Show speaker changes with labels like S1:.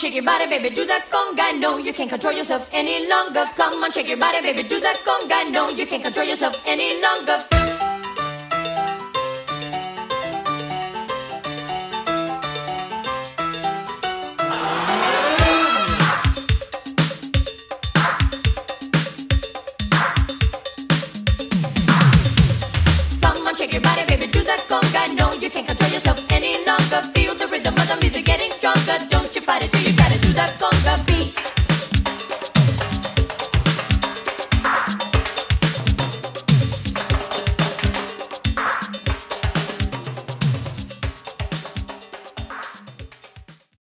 S1: shake your body, baby, do that conga. No, you can't control yourself any longer. Come on, shake your body, baby, do that conga. No, you can't control yourself any longer. Come on, shake your body, baby, do that conga. No, you can't control yourself any longer. Feel the rhythm of the music getting stronger. Don't you fight it till you try to do that conga.